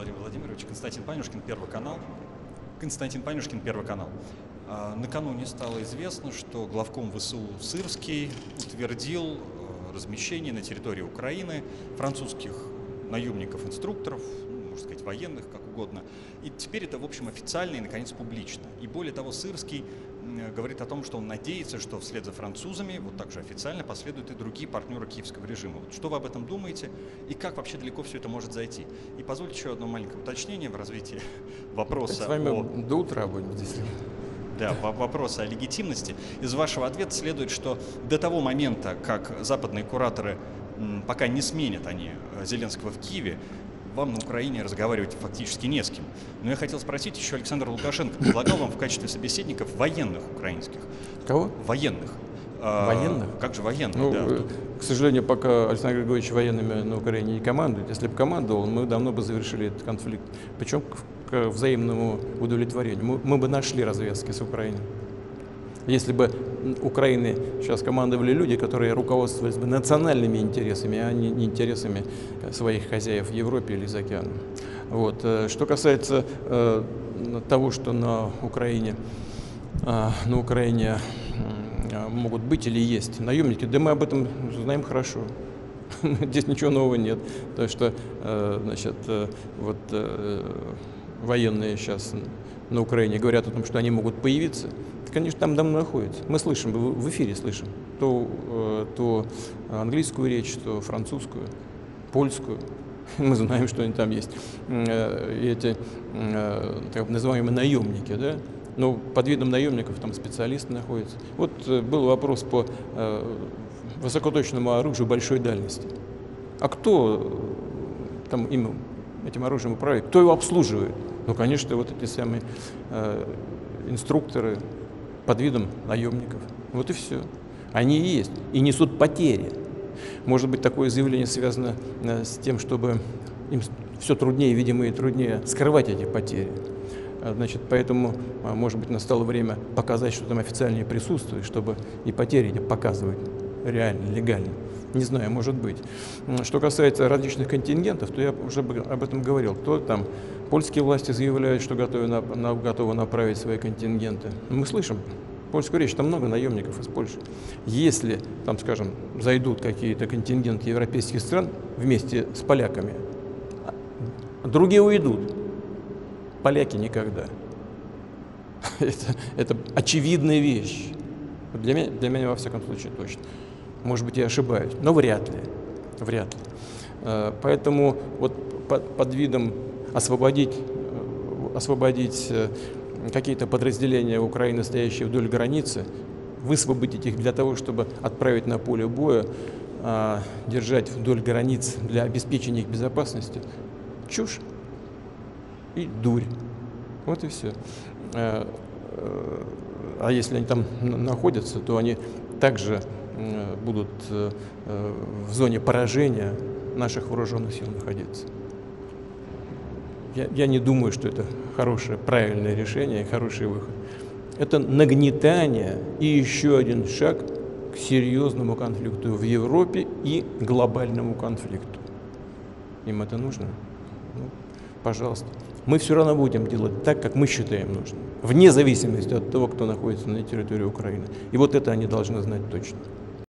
Владимир Владимирович. Константин Панюшкин, Первый канал. Накануне стало известно, что главком ВСУ Сырский утвердил размещение на территории Украины французских наемников-инструкторов, можно сказать, военных, как угодно. И теперь это, в общем, официально и, наконец, публично. И более того, Сырский говорит о том, что он надеется, что вслед за французами, вот так же официально, последуют и другие партнеры киевского режима. Вот что вы об этом думаете и как вообще далеко все это может зайти? И позвольте еще одно маленькое уточнение в развитии вопроса. С вами до утра будем здесь. Да, вопроса о легитимности. Из вашего ответа следует, что до того момента, как западные кураторы пока не сменят они Зеленского в Киеве, вам на Украине разговаривать фактически не с кем. Но я хотел спросить, еще Александр Лукашенко предлагал вам в качестве собеседников военных украинских. Кого? Военных. Военных? Как же военных, ну, да. К сожалению, пока Александр Григорьевич военными на Украине не командует. Если бы командовал, мы давно бы завершили этот конфликт. Причем к взаимному удовлетворению. Мы бы нашли развязки с Украиной. Если бы Украины сейчас командовали люди, которые руководствовались бы национальными интересами, а не интересами своих хозяев в Европе или за океаном. Вот. Что касается того, что на Украине могут быть или есть наемники, да мы об этом знаем хорошо. Здесь ничего нового нет. То, что военные сейчас на Украине говорят о том, что они могут появиться, конечно, там давно находятся. Мы слышим, в эфире слышим то английскую речь, то французскую, польскую. Мы знаем, что они там есть. Эти так называемые наемники, да? Но под видом наемников там специалисты находятся. Вот был вопрос по высокоточному оружию большой дальности. А кто там этим оружием управляет? Кто его обслуживает? Ну, конечно, вот эти самые инструкторы под видом наемников. Вот и все. Они и есть. И несут потери. Может быть, такое заявление связано с тем, чтобы им все труднее, видимо, и труднее скрывать эти потери. Значит, поэтому, может быть, настало время показать, что там официальнее присутствует, чтобы и потери эти показывать реально, легально. Не знаю, может быть. Что касается различных контингентов, то я уже об этом говорил. То там польские власти заявляют, что готовы направить свои контингенты. Мы слышим польскую речь, там много наемников из Польши. Если, там, скажем, зайдут какие-то контингенты европейских стран вместе с поляками, другие уйдут. Поляки никогда. Это очевидная вещь. Для меня, во всяком случае, точно. Может быть, я ошибаюсь, но вряд ли. Поэтому вот под видом освободить какие-то подразделения Украины, стоящие вдоль границы, высвободить их для того, чтобы отправить на поле боя, держать вдоль границ для обеспечения их безопасности, чушь и дурь. Вот и все. А если они там находятся, то они также будут в зоне поражения наших вооруженных сил находиться. Я не думаю, что это хорошее, правильное решение и хороший выход. Это нагнетание и еще один шаг к серьезному конфликту в Европе и глобальному конфликту. Им это нужно? Ну, пожалуйста. Мы все равно будем делать так, как мы считаем нужным, вне зависимости от того, кто находится на территории Украины. И вот это они должны знать точно.